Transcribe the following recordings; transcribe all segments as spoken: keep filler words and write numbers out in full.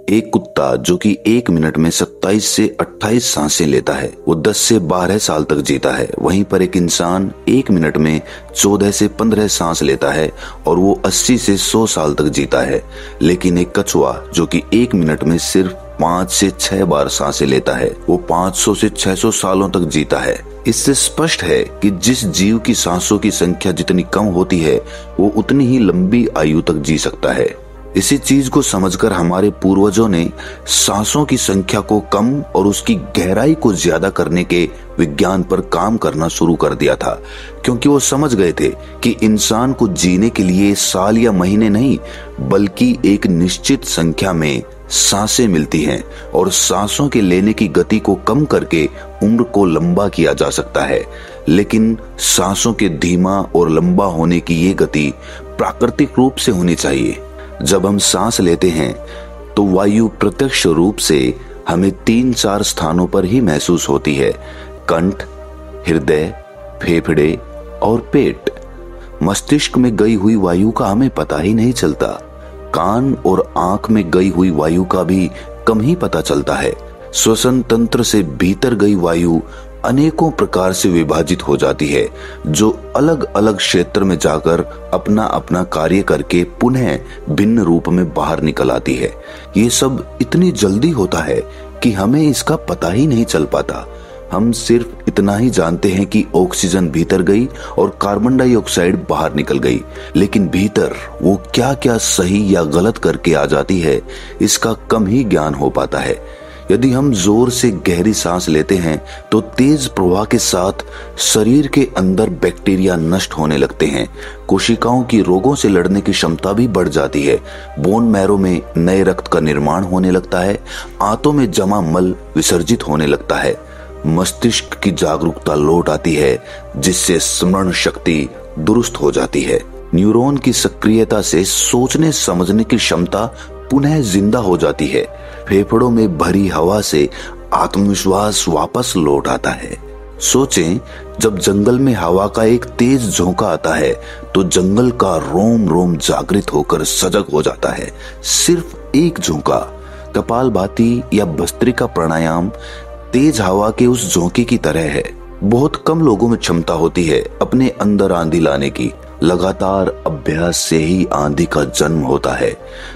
एक कुत्ता जो कि एक मिनट में सत्ताईस से अट्ठाईस सांसें लेता है वो दस से बारह साल तक जीता है। वहीं पर एक इंसान एक मिनट में चौदह से पंद्रह सांस लेता है और वो अस्सी से सौ साल तक जीता है। लेकिन एक कछुआ जो कि एक मिनट में सिर्फ पाँच से छह बार सांसें लेता है वो पाँच सौ से छह सौ सालों तक जीता है। इससे स्पष्ट है कि जिस जीव की सांसों की संख्या जितनी कम होती है वो उतनी ही लंबी आयु तक जी सकता है। इसी चीज को समझकर हमारे पूर्वजों ने सांसों की संख्या को कम और उसकी गहराई को ज्यादा करने के विज्ञान पर काम करना शुरू कर दिया था, क्योंकि वो समझ गए थे कि इंसान को जीने के लिए साल या महीने नहीं बल्कि एक निश्चित संख्या में सांसें मिलती हैं और सांसों के लेने की गति को कम करके उम्र को लंबा किया जा सकता है। लेकिन सांसों के धीमा और लंबा होने की ये गति प्राकृतिक रूप से होनी चाहिए। जब हम सांस लेते हैं तो वायु प्रत्यक्ष रूप से हमें तीन चार स्थानों पर ही महसूस होती है: कंठ, हृदय, फेफड़े और पेट। मस्तिष्क में गई हुई वायु का हमें पता ही नहीं चलता। कान और आंख में गई हुई वायु का भी कम ही पता चलता है। श्वसन तंत्र से भीतर गई वायु अनेकों प्रकार से विभाजित हो जाती है, जो अलग अलग क्षेत्र में जाकर अपना अपना कार्य करके पुनः भिन्न रूप में बाहर निकल आती है। ये सब इतनी जल्दी होता है कि हमें इसका पता ही नहीं चल पाता। हम सिर्फ इतना ही जानते हैं कि ऑक्सीजन भीतर गई और कार्बन डाइऑक्साइड बाहर निकल गई, लेकिन भीतर वो क्या क्या सही या गलत करके आ जाती है इसका कम ही ज्ञान हो पाता है। यदि हम जोर से गहरी सांस लेते हैं तो तेज प्रवाह के साथ शरीर के अंदर बैक्टीरिया नष्ट होने लगते हैं। कोशिकाओं की रोगों से लड़ने की क्षमता भी बढ़ जाती है। बोन मैरो में नए रक्त का निर्माण होने लगता है। आंतों में जमा मल विसर्जित होने लगता है। मस्तिष्क की जागरूकता लौट आती है, जिससे स्मरण शक्ति दुरुस्त हो जाती है। न्यूरॉन की सक्रियता से सोचने समझने की क्षमता पुनः जिंदा हो जाती है। फेफड़ों में भरी हवा से आत्मविश्वास वापस लौट आता है। सोचें, जब जंगल में हवा का एक तेज झोंका आता है तो जंगल का रोम रोम जागृत होकर सजग हो जाता है। सिर्फ एक झोंका। कपालभाति या भस्त्रिका प्राणायाम तेज हवा के उस झोंके की तरह है। बहुत कम लोगों में क्षमता होती है अपने अंदर आंधी लाने की। लगातार अभ्यास से ही आंधी का जन्म होता है।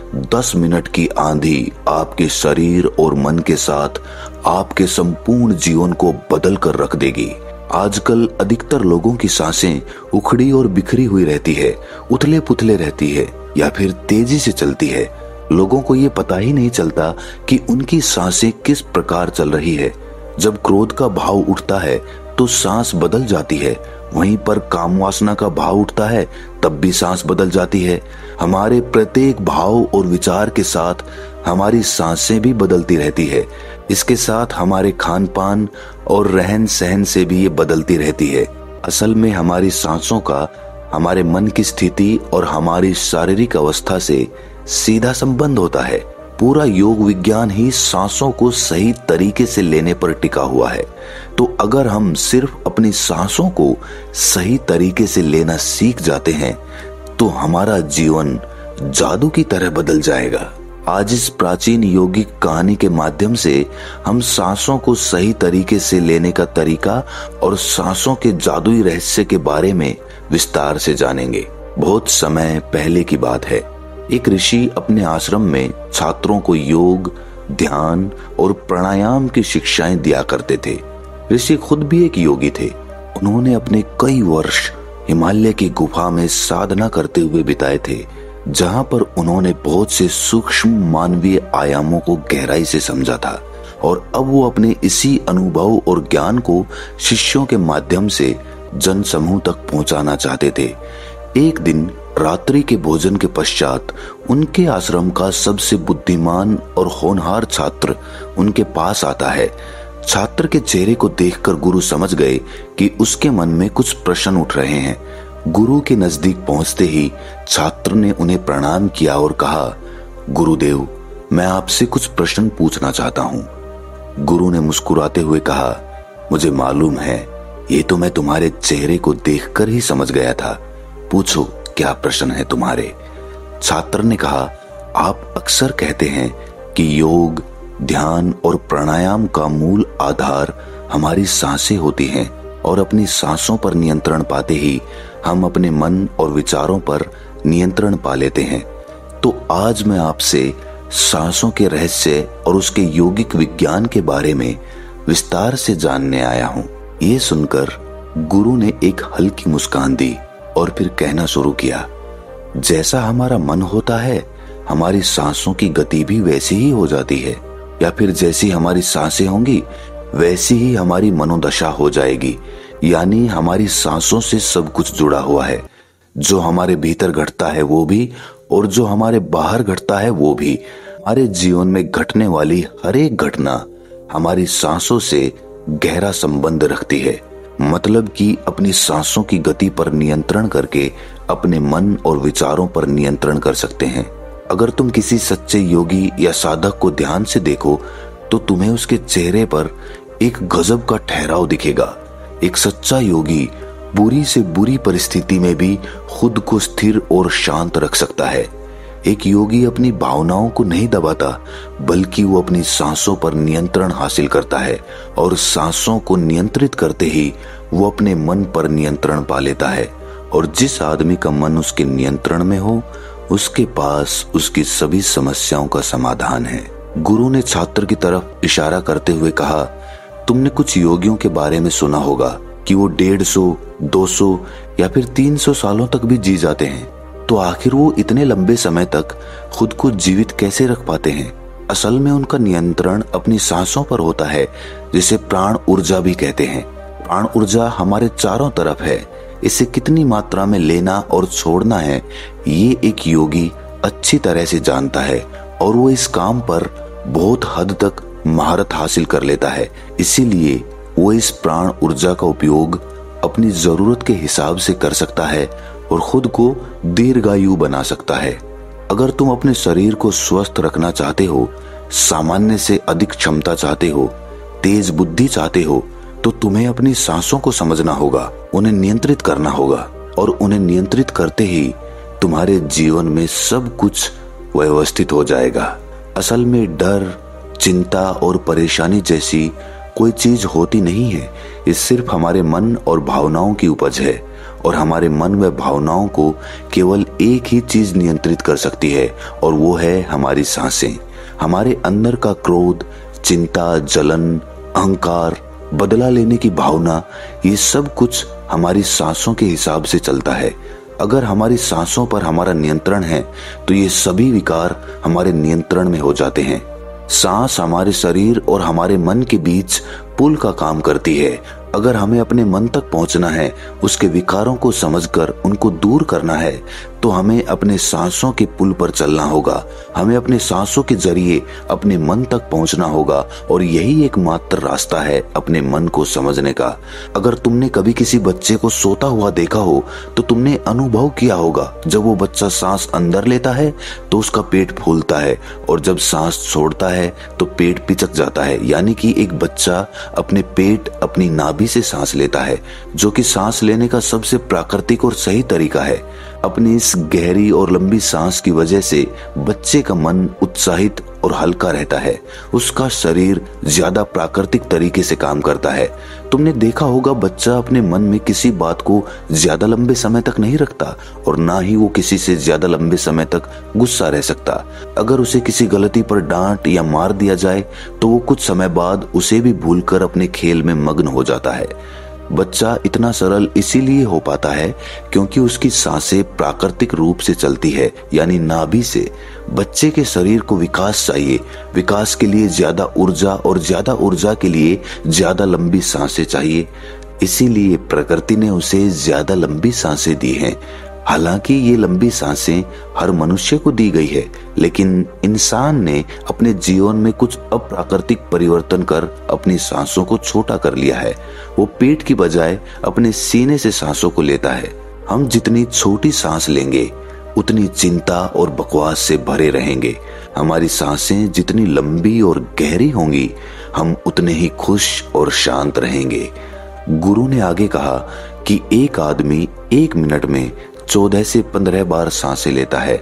दस मिनट की आंधी आपके शरीर और मन के साथ आपके संपूर्ण जीवन को बदल कर रख देगी। आजकल अधिकतर लोगों की सांसें उखड़ी और बिखरी हुई रहती है, उथले पुथले रहती है या फिर तेजी से चलती है। लोगों को ये पता ही नहीं चलता कि उनकी सांसें किस प्रकार चल रही है। जब क्रोध का भाव उठता है तो सांस बदल जाती है, वहीं पर काम वासना का भाव उठता है तब भी सांस बदल जाती है। हमारे प्रत्येक भाव और विचार के साथ हमारी सांसें भी बदलती रहती है। इसके साथ हमारे खान पान और रहन सहन से भी ये बदलती रहती है। असल में हमारी सांसों का हमारे मन की स्थिति और हमारी शारीरिक अवस्था से सीधा संबंध होता है। पूरा योग विज्ञान ही सांसों को सही तरीके से लेने पर टिका हुआ है। तो अगर हम सिर्फ अपनी सांसों को सही तरीके से लेना सीख जाते हैं तो हमारा जीवन जादू की तरह बदल जाएगा। आज इस प्राचीन यौगिक कहानी के माध्यम से हम सांसों को सही तरीके से लेने का तरीका और सांसों के जादुई रहस्य के बारे में विस्तार से जानेंगे। बहुत समय पहले की बात है। एक ऋषि अपने आश्रम में छात्रों को योग, ध्यान और प्राणायाम की शिक्षाएं दिया करते थे। ऋषि खुद भी एक योगी थे। उन्होंने अपने कई वर्ष हिमालय की गुफा में साधना करते हुए बिताए थे, जहां पर उन्होंने बहुत से सूक्ष्म मानवीय आयामों को गहराई से समझा था और अब वो अपने इसी अनुभव और ज्ञान को शिष्यों के माध्यम से जन समूह तक पहुंचाना चाहते थे। एक दिन रात्रि के भोजन के पश्चात उनके आश्रम का सबसे बुद्धिमान और होनहार छात्र उनके पास आता है। छात्र के चेहरे को देखकर गुरु समझ गए कि उसके मन में कुछ प्रश्न उठ रहे हैं। गुरु के नजदीक पहुंचते ही छात्र ने उन्हें प्रणाम किया और कहा, गुरुदेव, मैं आपसे कुछ प्रश्न पूछना चाहता हूं। गुरु ने मुस्कुराते हुए कहा, मुझे मालूम है, ये तो मैं तुम्हारे चेहरे को देखकर ही समझ गया था। पूछो, क्या प्रश्न है तुम्हारे? छात्र ने कहा, आप अक्सर कहते हैं कि योग, ध्यान और प्राणायाम का मूल आधार हमारी सांसें होती हैं और अपनी सांसों पर नियंत्रण पाते ही हम अपने मन और विचारों पर नियंत्रण पा लेते हैं। तो आज मैं आपसे सांसों के रहस्य और उसके योगिक विज्ञान के बारे में विस्तार से जानने आया हूँ। ये सुनकर गुरु ने एक हल्की मुस्कान दी और फिर कहना शुरू किया, जैसा हमारा मन होता है हमारी सांसों की गति भी वैसी ही हो जाती है, या फिर जैसी हमारी सांसें होंगी वैसी ही हमारी मनोदशा हो जाएगी। यानी हमारी सांसों से सब कुछ जुड़ा हुआ है। जो हमारे भीतर घटता है वो भी और जो हमारे बाहर घटता है वो भी। हमारे जीवन में घटने वाली हर एक घटना हमारी सांसों से गहरा संबंध रखती है। मतलब कि अपनी सांसों की गति पर नियंत्रण करके अपने मन और विचारों पर नियंत्रण कर सकते हैं। अगर तुम किसी सच्चे योगी या साधक को ध्यान से देखो तो तुम्हें उसके चेहरे पर एक गजब का ठहराव दिखेगा। एक सच्चा योगी बुरी से बुरी परिस्थिति में भी खुद को स्थिर और शांत रख सकता है। एक योगी अपनी भावनाओं को नहीं दबाता, बल्कि वो अपनी सांसों पर नियंत्रण हासिल करता है और सांसों को नियंत्रित करते ही वो अपने मन पर नियंत्रण पा लेता है। और जिस आदमी का मन उसके नियंत्रण में हो उसके पास उसकी सभी समस्याओं का समाधान है। गुरु ने छात्र की तरफ इशारा करते हुए कहा, तुमने कुछ योगियों के बारे में सुना होगा कि वो डेढ़ सौ, दो सौ या फिर तीन सौ सालों तक भी जी जाते हैं। तो आखिर वो इतने लंबे समय तक खुद को जीवित कैसे रख पाते हैं? असल में उनका नियंत्रण अपनी सांसों पर होता है, जिसे प्राण ऊर्जा भी कहते हैं। प्राण ऊर्जा हमारे चारों तरफ है। इसे कितनी मात्रा में लेना और छोड़ना है ये एक योगी अच्छी तरह से जानता है और वो इस काम पर बहुत हद तक महारत हासिल कर लेता है। इसीलिए वो इस प्राण ऊर्जा का उपयोग अपनी जरूरत के हिसाब से कर सकता है और खुद को दीर्घायु बना सकता है। अगर तुम अपने शरीर को स्वस्थ रखना चाहते हो, सामान्य से अधिक क्षमता चाहते हो, तेज बुद्धि चाहते हो, तो तुम्हें अपनी सांसों को समझना होगा, उन्हें नियंत्रित करना होगा। और उन्हें नियंत्रित करते ही तुम्हारे जीवन में सब कुछ व्यवस्थित हो जाएगा। असल में डर, चिंता और परेशानी जैसी कोई चीज होती नहीं है। ये सिर्फ हमारे मन और भावनाओं की उपज है और हमारे मन व भावनाओं को केवल एक ही चीज नियंत्रित कर सकती है और वो है हमारी सांसें। हमारे अंदर का क्रोध, चिंता, जलन, अहंकार, बदला लेने की भावना, ये सब कुछ हमारी सांसों के हिसाब से चलता है। अगर हमारी सांसों पर हमारा नियंत्रण है तो ये सभी विकार हमारे नियंत्रण में हो जाते हैं। सांस हमारे शरीर और हमारे मन के बीच पुल का काम करती है। अगर हमें अपने मन तक पहुंचना है, उसके विकारों को समझकर उनको दूर करना है, तो हमें अपने सांसों के पुल पर चलना होगा। हमें अपने सांसों के जरिए अपने मन तक पहुंचना होगा और यही एकमात्र रास्ता है अपने मन को समझने का। अगर तुमने कभी किसी बच्चे को सोता हुआ देखा हो तो तुमने अनुभव किया होगा, जब वो बच्चा सांस अंदर लेता है तो उसका पेट फूलता है और जब सांस छोड़ता है तो पेट पिचक जाता है। यानी कि एक बच्चा अपने पेट, अपनी नाभि से सांस लेता है, जो कि सांस लेने का सबसे प्राकृतिक और सही तरीका है। अपनी इस गहरी और लंबी सांस की वजह से बच्चे का मन उत्साहित और हल्का रहता है। उसका शरीर ज्यादा प्राकृतिक तरीके से काम करता है। तुमने देखा होगा बच्चा अपने मन में किसी बात को ज्यादा लंबे समय तक नहीं रखता और ना ही वो किसी से ज्यादा लंबे समय तक गुस्सा रह सकता। अगर उसे किसी गलती पर डांट या मार दिया जाए तो वो कुछ समय बाद उसे भी भूलकर अपने खेल में मग्न हो जाता है। बच्चा इतना सरल इसीलिए हो पाता है क्योंकि उसकी सांसें प्राकृतिक रूप से चलती है, यानी नाभि से। बच्चे के शरीर को विकास चाहिए। विकास के लिए ज्यादा ऊर्जा और ज्यादा ऊर्जा के लिए ज्यादा लंबी सांसें चाहिए। इसीलिए प्रकृति ने उसे ज्यादा लंबी सांसें दी हैं। हालांकि ये लंबी सांसें हर मनुष्य को दी गई है, लेकिन इंसान ने अपने जीवन में कुछ अप्राकृतिक परिवर्तन कर अपनी सांसों को छोटा कर लिया है। वो पेट की बजाय अपने सीने से सांसों को लेता है। हम जितनी छोटी सांस लेंगे उतनी चिंता और बकवास से भरे रहेंगे। हमारी सांसें जितनी लंबी और गहरी होंगी हम उतने ही खुश और शांत रहेंगे। गुरु ने आगे कहा कि एक आदमी एक मिनट में चौदह से पंद्रह बार सांसें लेता है।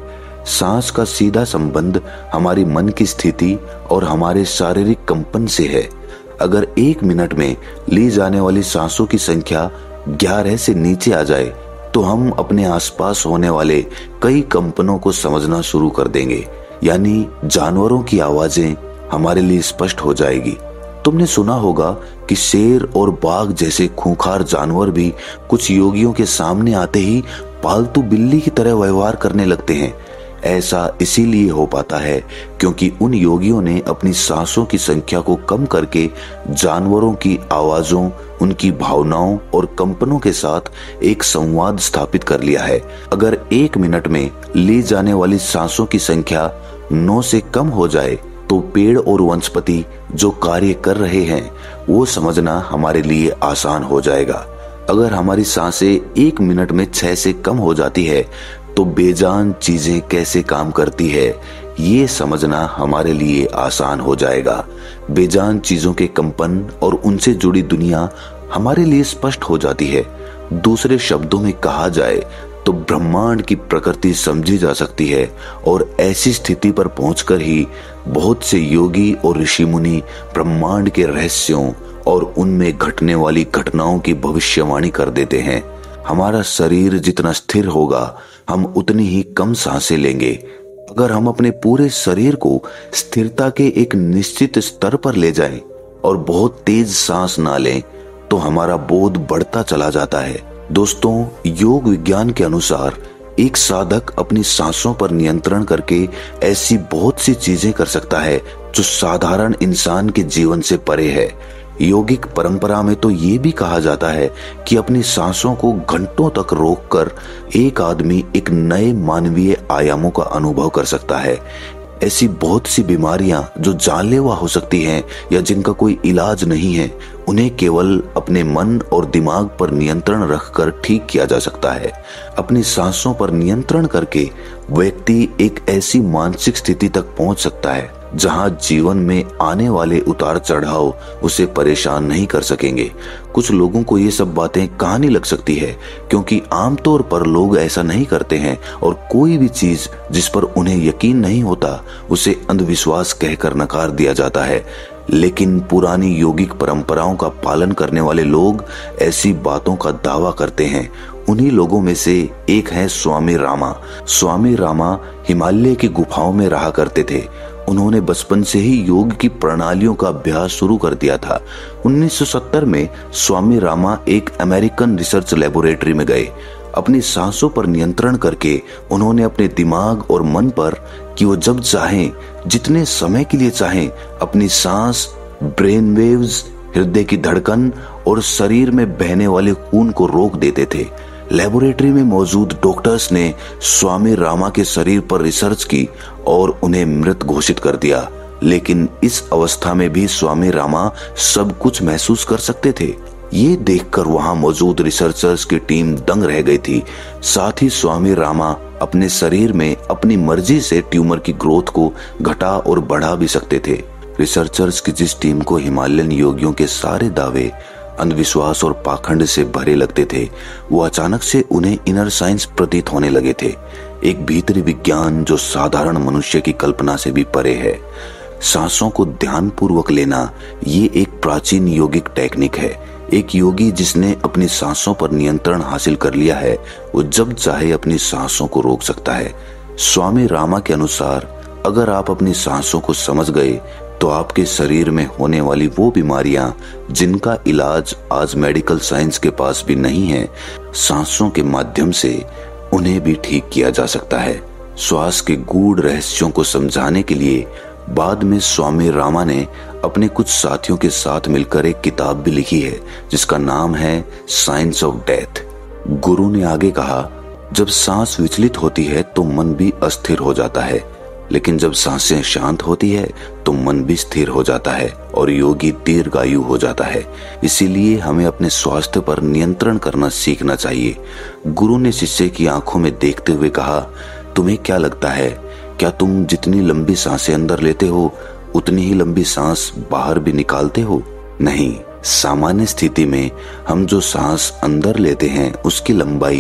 सांस का सीधा संबंध हमारी मन की स्थिति और हमारे शारीरिक कंपन से है। अगर एक मिनट में ली जाने वाली सांसों की संख्या ग्यारह से नीचे आ जाए तो हम अपने आसपास होने वाले कई कंपनों को समझना शुरू कर देंगे, यानी जानवरों की आवाजें हमारे लिए स्पष्ट हो जाएगी। तुमने सुना होगा कि शेर और बाघ जैसे खूंखार जानवर भी कुछ योगियों के सामने आते ही पालतू बिल्ली की तरह व्यवहार करने लगते हैं। ऐसा इसीलिए हो पाता है क्योंकि उन योगियों ने अपनी सांसों की संख्या को कम करके जानवरों की आवाजों, उनकी भावनाओं और कंपनों के साथ एक संवाद स्थापित कर लिया है। अगर एक मिनट में ली जाने वाली सांसों की संख्या नौ से कम हो जाए तो पेड़ और वनस्पति जो कार्य कर रहे हैं वो समझना हमारे लिए आसान हो जाएगा। अगर हमारी सांसें एक मिनट में छह से कम हो जाती है तो बेजान चीजें कैसे काम करती है ये समझना हमारे लिए आसान हो जाएगा। बेजान चीजों के कंपन और उनसे जुड़ी दुनिया हमारे लिए स्पष्ट हो जाती है। दूसरे शब्दों में कहा जाए तो ब्रह्मांड की प्रकृति समझी जा सकती है और ऐसी स्थिति पर पहुंचकर ही बहुत से योगी और ऋषि मुनि ब्रह्मांड के रहस्यों और उनमें घटने वाली घटनाओं की भविष्यवाणी कर देते हैं। हमारा शरीर जितना स्थिर होगा हम उतनी ही कम सांसें लेंगे। अगर हम अपने पूरे शरीर को स्थिरता के एक निश्चित स्तर पर ले जाएं और बहुत तेज सांस ना लें तो हमारा बोध बढ़ता चला जाता है। दोस्तों, योग विज्ञान के अनुसार एक साधक अपनी सांसों पर नियंत्रण करके ऐसी बहुत सी चीजें कर सकता है जो साधारण इंसान के जीवन से परे है। योगिक परंपरा में तो ये भी कहा जाता है कि अपनी सांसों को घंटों तक रोककर एक आदमी एक नए मानवीय आयामों का अनुभव कर सकता है। ऐसी बहुत सी बीमारियां जो जानलेवा हो सकती हैं या जिनका कोई इलाज नहीं है, उन्हें केवल अपने मन और दिमाग पर नियंत्रण रखकर ठीक किया जा सकता है। अपनी सांसों पर नियंत्रण करके व्यक्ति एक ऐसी मानसिक स्थिति तक पहुंच सकता है जहां जीवन में आने वाले उतार चढ़ाव उसे परेशान नहीं कर सकेंगे। कुछ लोगों को ये सब बातें कहानी लग सकती है क्योंकि आमतौर पर लोग ऐसा नहीं करते हैं और कोई भी चीज जिस पर उन्हें यकीन नहीं होता उसे अंधविश्वास कहकर नकार दिया जाता है। लेकिन पुरानी योगिक परंपराओं का पालन करने वाले लोग ऐसी बातों का दावा करते हैं। उन्हीं लोगों में से एक है स्वामी रामा। स्वामी रामा हिमालय की गुफाओं में रहा करते थे। उन्होंने बचपन से ही योग की प्रणालियों का अभ्यास शुरू कर दिया था। उन्नीस सौ सत्तर में स्वामी रामा एक अमेरिकन रिसर्च लेबोरेटरी में गए। अपनी सांसों पर नियंत्रण करके उन्होंने अपने दिमाग और मन पर कि वो जब चाहें, जितने समय के लिए चाहें, अपनी सांस, ब्रेन वेव्स, हृदय की धड़कन और शरीर में बहने वाले खून को रोक देते थे। लेबोरेटरी में मौजूद डॉक्टर्स ने स्वामी रामा के शरीर पर रिसर्च की और उन्हें मृत घोषित कर दिया। लेकिन इस अवस्था में भी स्वामी रामा सब कुछ महसूस कर सकते थे। ये देखकर वहां मौजूद रिसर्चर्स की टीम दंग रह गई थी। साथ ही स्वामी रामा अपने शरीर में अपनी मर्जी से ट्यूमर की ग्रोथ को घटा और बढ़ा भी सकते थे। रिसर्चर्स की जिस टीम को हिमालयन योगियों के सारे दावे अंधविश्वास और पाखंड से भरे लगते थे, वो अचानक से उन्हें इनर साइंस प्रतीत होने लगे थे, एक भीतरी विज्ञान जो साधारण मनुष्य की कल्पना से भी परे है। सांसों को ध्यान पूर्वक लेना ये एक प्राचीन योगिक टेक्निक है। एक योगी जिसने अपनी सांसों पर नियंत्रण हासिल कर लिया है, वो जब चाहे अपनी सांसों को रोक सकता है। स्वामी रामा के अनुसार अगर आप अपनी सांसों को समझ गए तो आपके शरीर में होने वाली वो बीमारियां जिनका इलाज आज मेडिकल साइंस के पास भी नहीं है, सांसों के माध्यम से उन्हें भी ठीक किया जा सकता है। श्वास के गूढ़ रहस्यों को समझाने के लिए बाद में स्वामी रामा ने अपने कुछ साथियों के साथ मिलकर एक किताब भी लिखी है जिसका नाम है साइंस ऑफ डेथ। गुरु ने आगे कहा, जब सांस विचलित होती है तो मन भी अस्थिर हो जाता है, लेकिन जब सांसें शांत होती है तो मन भी स्थिर हो जाता है और योगी दीर्घायु हो जाता है। इसीलिए हमें अपने स्वास्थ्य पर नियंत्रण करना सीखना चाहिए। गुरु ने शिष्य की आंखों में देखते हुए कहा, तुम्हें क्या लगता है, क्या तुम जितनी लंबी सांसें अंदर लेते हो उतनी ही लंबी सांस बाहर भी निकालते हो? नहीं, सामान्य स्थिति में हम जो सांस अंदर लेते हैं उसकी लंबाई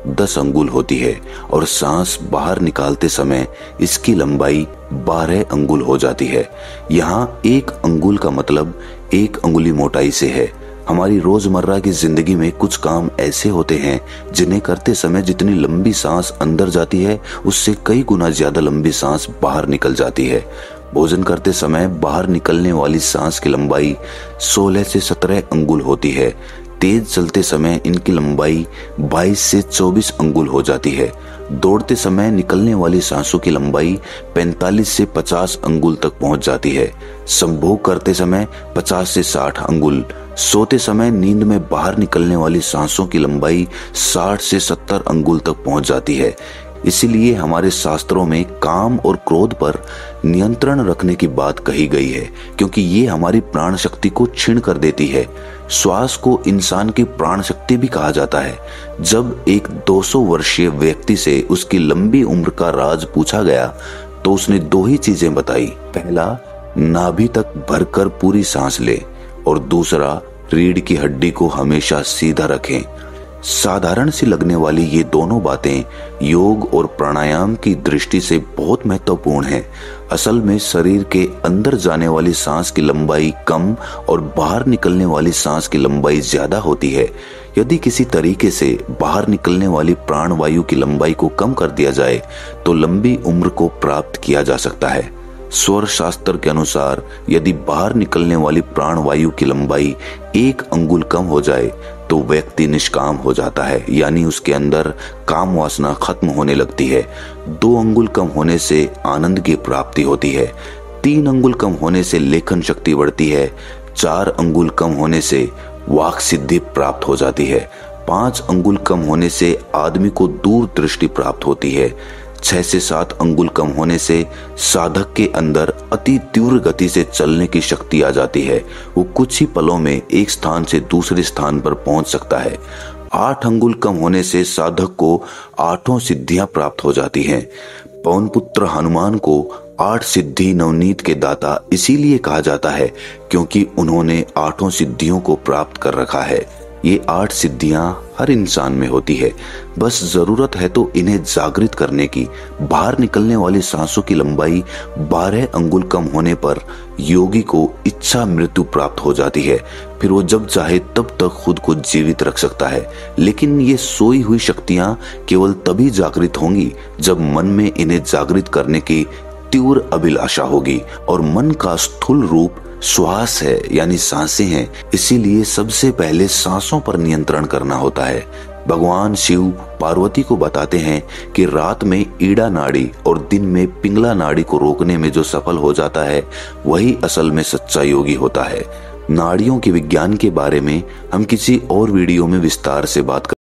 दस अंगुल होती है और सांस बाहर निकालते समय इसकी लंबाई बारह अंगुल हो जाती है। यहाँ एक अंगुल का मतलब एक अंगुली मोटाई से है। हमारी रोजमर्रा की जिंदगी में कुछ काम ऐसे होते हैं जिन्हें करते समय जितनी लंबी सांस अंदर जाती है उससे कई गुना ज्यादा लंबी सांस बाहर निकल जाती है। भोजन करते समय बाहर निकलने वाली सांस की लंबाई सोलह से सत्रह अंगुल होती है। तेज चलते समय इनकी लंबाई बाईस से चौबीस अंगुल हो जाती है। दौड़ते समय निकलने वाली सांसों की लंबाई पैंतालीस से पचास अंगुल तक पहुंच जाती है। संभोग करते समय पचास से साठ अंगुल। सोते समय नींद में बाहर निकलने वाली सांसों की लंबाई साठ से सत्तर अंगुल तक पहुंच जाती है। इसीलिए हमारे शास्त्रों में काम और क्रोध पर नियंत्रण रखने की बात कही गई है, क्योंकि ये हमारी प्राण शक्ति को छीन कर देती है। श्वास को इंसान की प्राण शक्ति भी कहा जाता है। जब एक दो सौ वर्षीय व्यक्ति से उसकी लंबी उम्र का राज पूछा गया तो उसने दो ही चीजें बताई। पहला, नाभि तक भरकर पूरी सांस ले, और दूसरा, रीढ़ की हड्डी को हमेशा सीधा रखें। साधारण सी लगने वाली ये दोनों बातें योग और प्राणायाम की दृष्टि से बहुत महत्वपूर्ण हैं। असल में शरीर के अंदर जाने वाली सांस की लंबाई कम और बाहर निकलने वाली सांस की लंबाई ज्यादा होती है। यदि किसी तरीके से बाहर निकलने वाली प्राण वायु की लंबाई को कम कर दिया जाए तो लंबी उम्र को प्राप्त किया जा सकता है। स्वर शास्त्र के अनुसार यदि बाहर निकलने वाली प्राण वायु की लंबाई एक अंगुल कम हो जाए तो व्यक्ति निष्काम हो जाता है, यानी उसके अंदर काम वासना खत्म होने लगती है। दो अंगुल कम होने से आनंद की प्राप्ति होती है। तीन अंगुल कम होने से लेखन शक्ति बढ़ती है। चार अंगुल कम होने से वाक सिद्धि प्राप्त हो जाती है। पांच अंगुल कम होने से आदमी को दूर दृष्टि प्राप्त होती है। छह से सात अंगुल कम होने से साधक के अंदर अति तीव्र गति से चलने की शक्ति आ जाती है। वो कुछ ही पलों में एक स्थान से दूसरे स्थान पर पहुंच सकता है। आठ अंगुल कम होने से साधक को आठों सिद्धियां प्राप्त हो जाती हैं। पवन पुत्र हनुमान को आठ सिद्धि नवनीत के दाता इसीलिए कहा जाता है क्योंकि उन्होंने आठों सिद्धियों को प्राप्त कर रखा है। ये आठ सिद्धियां हर इंसान में होती है, बस जरूरत है तो इन्हें जागृत करने की। बाहर निकलने वाली सांसों की लंबाई बारह अंगुल कम होने पर योगी को इच्छा मृत्यु प्राप्त हो जाती है। फिर वो जब चाहे तब तक खुद को जीवित रख सकता है। लेकिन ये सोई हुई शक्तियां केवल तभी जागृत होंगी जब मन में इन्हें जागृत करने की तीव्र अभिलाषा होगी, और मन का स्थूल रूप श्वास है, यानी सांसें हैं। इसीलिए सबसे पहले सांसों पर नियंत्रण करना होता है। भगवान शिव पार्वती को बताते हैं कि रात में ईड़ा नाड़ी और दिन में पिंगला नाड़ी को रोकने में जो सफल हो जाता है वही असल में सच्चा योगी होता है। नाड़ियों के विज्ञान के बारे में हम किसी और वीडियो में विस्तार से बात